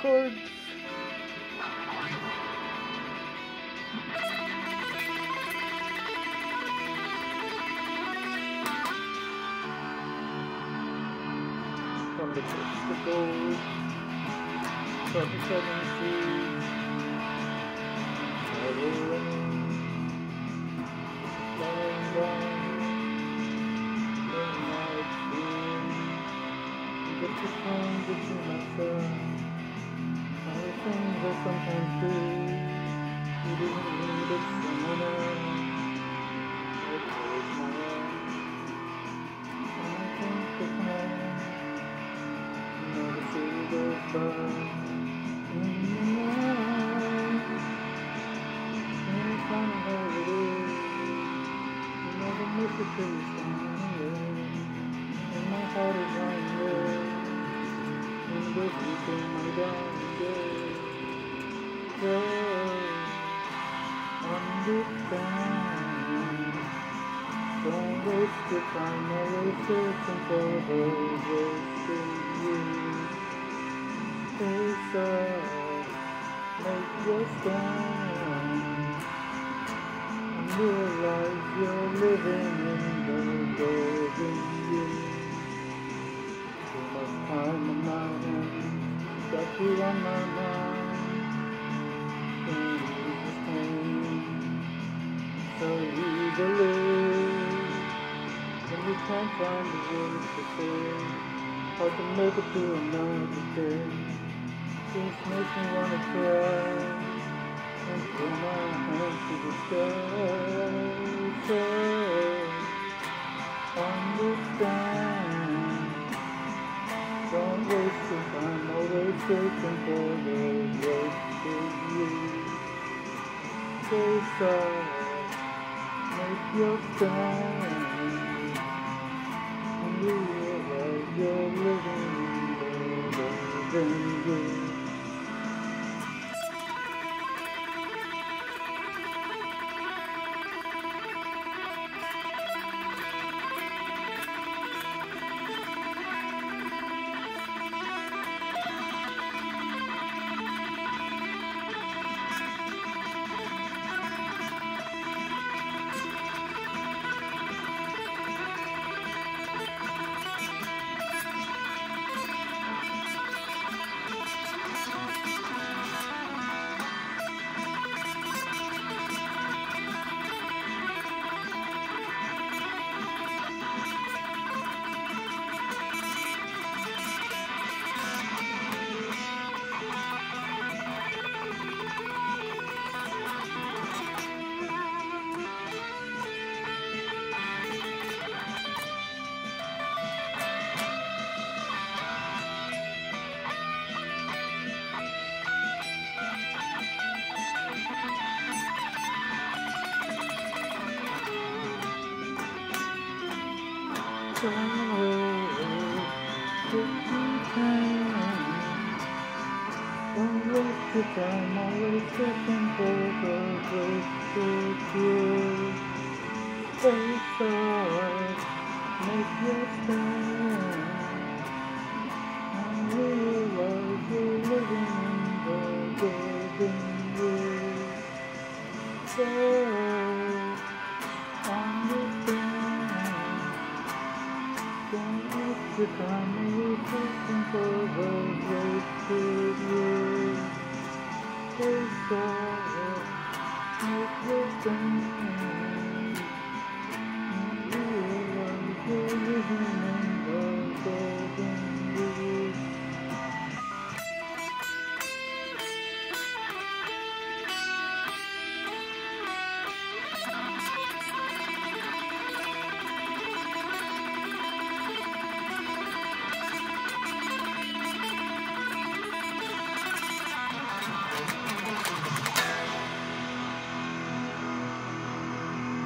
chords. From the gold, from the 7 seas, I will rain, falling down, in my dream. Just the song between myself, all the things I sometimes do. You didn't need it, someone else. I close my eyes, and I think of home. The city goes by in the night. Any kind of holiday, you never miss it till you stand away. And my heart is lying there in the deep in my dying day. Just understand. Don't waste your time always searching for the wasted years. Face up, make your stand, and realize you're living in the golden years. Too much time on my hands, got you on my mind. Can't ease this pain so easily. When you can't find the words to say, hard to make it through another day. Just makes me wanna cry and throw my hands to the sky. So understand, don't waste your time always searching for the wasted years. Stay sad, make your stand. You realize you're living in the golden years. Don't waste your time always searching for the wasted years. Stay sad, make your stand, and realize you're living in the golden years. So understand, don't waste your time always searching for the wasted years. Stay sad, make your stand, and realize you're living in the golden years.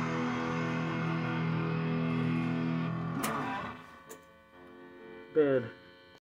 Bed.